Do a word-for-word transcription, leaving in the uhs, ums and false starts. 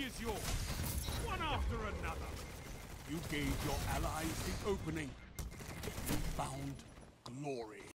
is yours, one after another. You gave your allies the opening. You found glory.